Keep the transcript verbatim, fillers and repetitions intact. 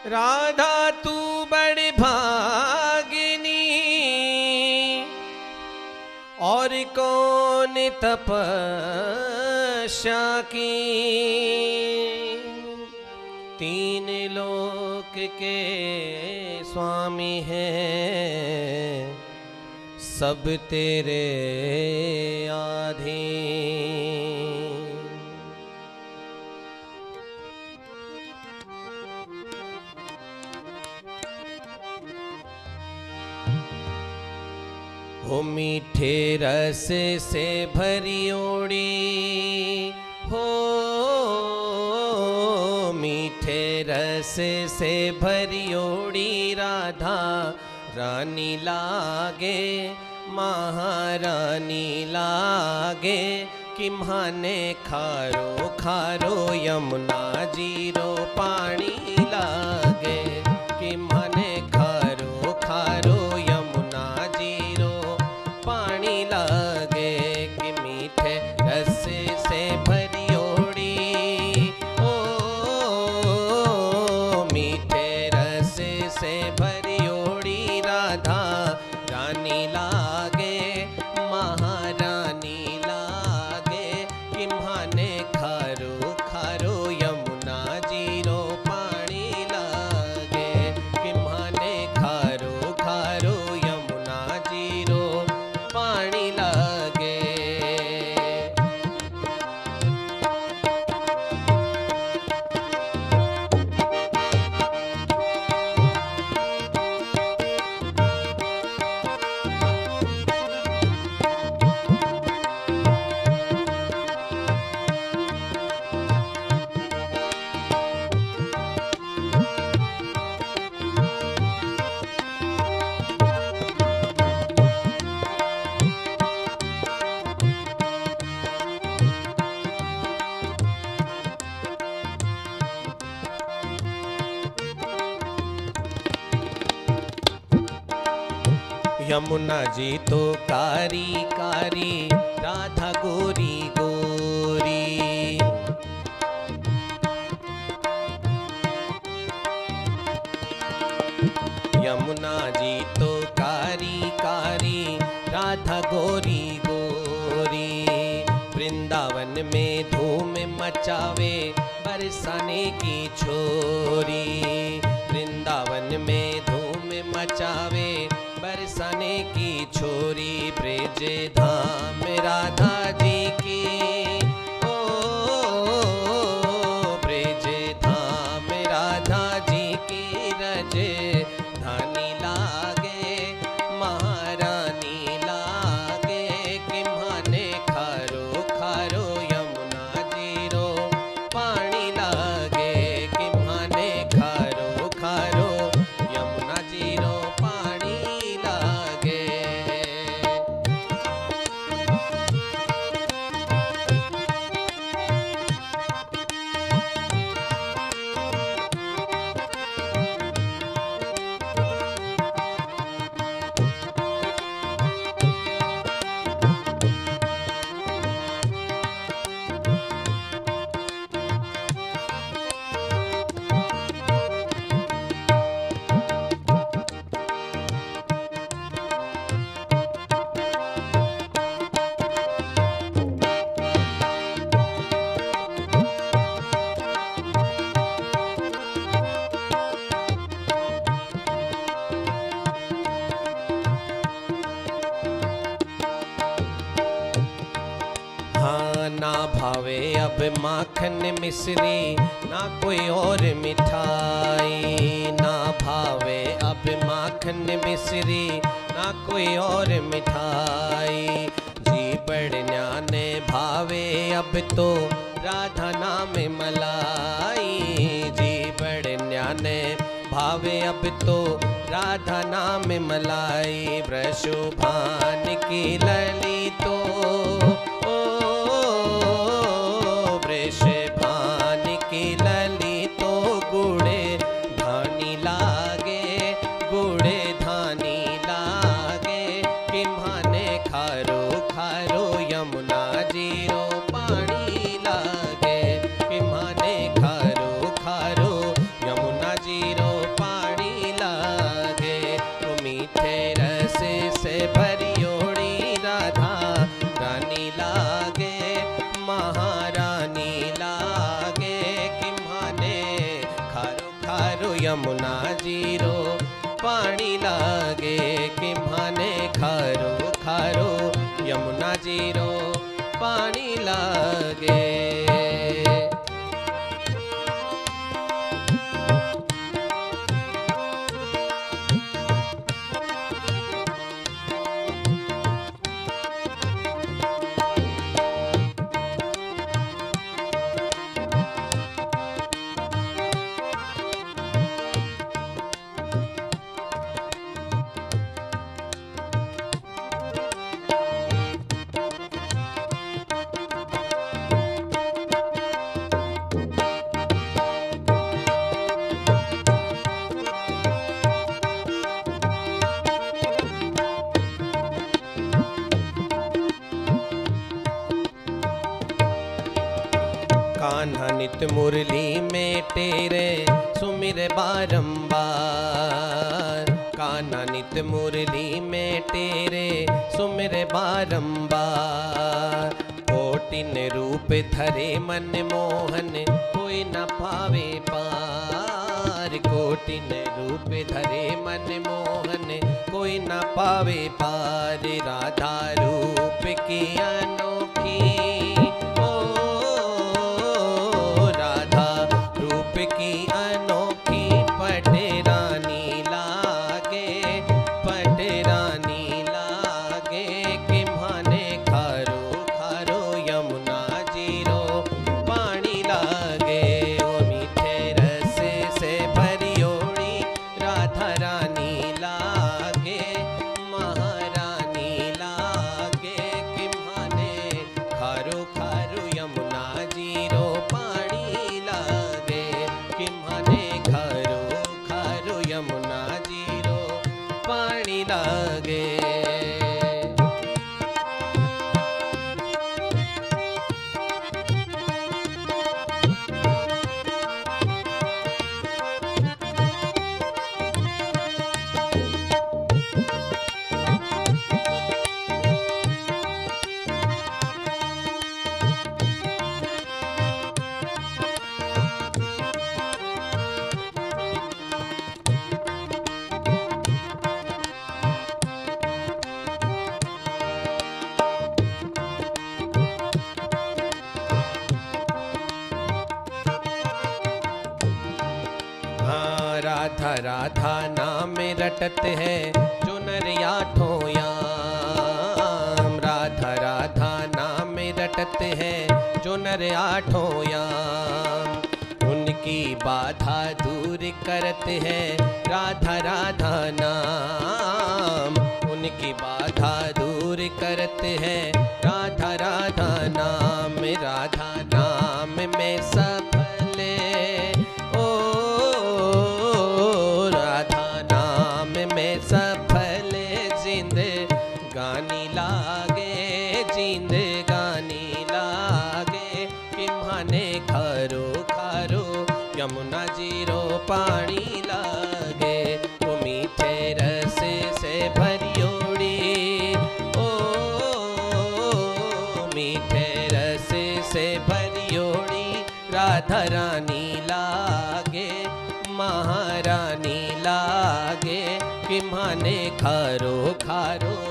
राधा तू बड़ी भागिनी, और कौन तपस्या की। तीन लोक के स्वामी हैं, सब तेरे आधीन। हो मीठे रस से भरी ओड़ी, हो मीठे रस से भरी ओड़ी, राधा रानी लागे महारानी लागे। किम्हाने खारो खारो यमुना जीरो पानी लागे। किम्हाने खारो खारो यमुना जीरो पानी लागे। कि मीठे रस से भरी ओड़ी, ओ मीठे रस से भरी ओड़ी, राधा रानी लागे महारानी लागे। किम्हाने खारो खारो यमुना जीरो पानी लागे। किम्हाने खारो खारो यमुना जीरो पानी लागे। यमुना जी तो कारी कारी, राधा गोरी गोरी। यमुना जी तो कारी कारी, राधा गोरी गोरी। वृंदावन में धूम मचावे बरसाने की छोरी। वृंदावन में धूम मचावे बरसाने की छोरी। ब्रज धाम राधा जी की, ओ ब्रज धाम राधा जी की, रज धानी लागे महारानी लागे। किम्हाने खारो खारो यमुना जीरो पानी लागे। किम्हाने खारो खारो यमुना जीरो पानी लागे। ना भावे अब माखन मिश्री, ना कोई और मिठाई। ना भावे अब माखन मिश्री, ना कोई और मिठाई। जी बढ़ने भावे अब तो राधा नाम मलाई। जी बढ़ने भावे अब तो राधा नाम मलाई। वृषभान की लली तो, वृषभान की लली तो, गुड़े धानी लागे गुड़े धानी लागे। किम्हाने खारो खारो यमुना जीरो पानी लागे। किम्हाने खारो खारो यमुना जीरो भरियोड़ी राधा रानी लागे महारानी लागे कि माने खारो खारो यमुना जीरो पानी लागे कि माने खारो खारो यमुना जीरो पानी लागे। कान्हा नित मुरली में तेरे सुमिर बारंबार, कान्हा नित मुरली में तेरे सुमिर बारंबार। कोटिन रूप धरे मन मोहन कोई न पावे पार, कोटिन रूप धरे मन मोहन कोई न पावे पार। राधा रूप की अनोखी की अनोखी पटरानी लागे पटरानी लागे कि माने खारो खारो यमुना जीरो पानी लागे। ओ मीठे रस से भरियोड़ी राधा रानी लागे महारानी लागे कि माने खारो खारो यमुना जीरो पानी लागे कि माने खारो खारो यमुना जीरो पानी लागे। राधा राधा नाम रटत है जो नर आठों याम, राधा राधा नाम रटत है जो नर आठों याम। उनकी बाधा दूर करत है राधा राधा नाम, उनकी बाधा दूर करत है राधा राधा नाम। राधा नाम में सफल ओ में सफल जिंद गानी लागे जिंद गानी लागे कि माने खारो खारो यमुना जीरो पानी लागे। वो मीठे रस से भरियोड़ी ओ मीठे रस से भरियोड़ी राधा रानी लागे महारानी लागे कि माने खारो खारो